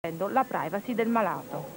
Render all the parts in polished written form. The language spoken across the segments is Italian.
la privacy del malato.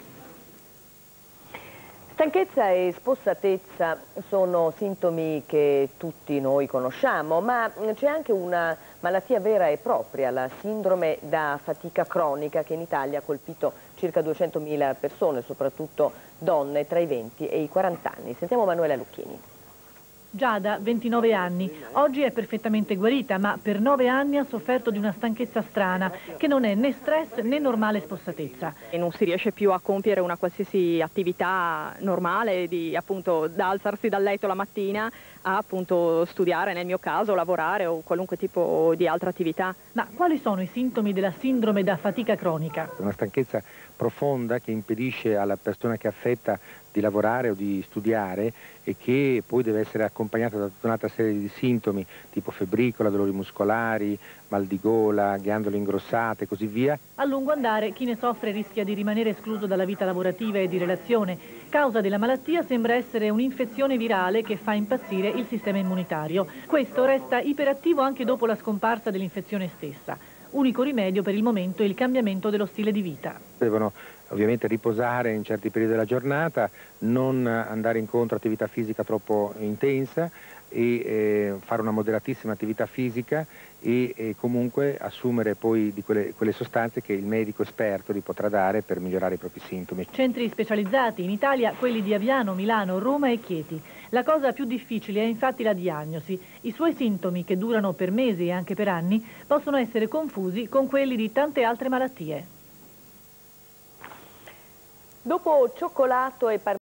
Stanchezza e spossatezza sono sintomi che tutti noi conosciamo, ma c'è anche una malattia vera e propria, la sindrome da fatica cronica, che in Italia ha colpito circa 200.000 persone, soprattutto donne tra i 20 e i 40 anni. Sentiamo Manuela Lucchini. Giada, 29 anni, oggi è perfettamente guarita, ma per 9 anni ha sofferto di una stanchezza strana, che non è né stress né normale spossatezza. E non si riesce più a compiere una qualsiasi attività normale, appunto da alzarsi dal letto la mattina a appunto studiare, nel mio caso lavorare o qualunque tipo di altra attività. Ma quali sono i sintomi della sindrome da fatica cronica? Una stanchezza profonda che impedisce alla persona che è affetta di lavorare o di studiare e che poi deve essere accompagnata da tutta un'altra serie di sintomi tipo febbricola, dolori muscolari, mal di gola, ghiandole ingrossate e così via. A lungo andare chi ne soffre rischia di rimanere escluso dalla vita lavorativa e di relazione. Causa della malattia sembra essere un'infezione virale che fa impazzire il sistema immunitario. Questo resta iperattivo anche dopo la scomparsa dell'infezione stessa. Unico rimedio per il momento è il cambiamento dello stile di vita. Devono ovviamente riposare in certi periodi della giornata, non andare incontro a attività fisica troppo intensa e fare una moderatissima attività fisica e comunque assumere poi di quelle sostanze che il medico esperto gli potrà dare per migliorare i propri sintomi. Centri specializzati in Italia, quelli di Aviano, Milano, Roma e Chieti. La cosa più difficile è infatti la diagnosi. I suoi sintomi, che durano per mesi e anche per anni, possono essere confusi con quelli di tante altre malattie. Dopo cioccolato e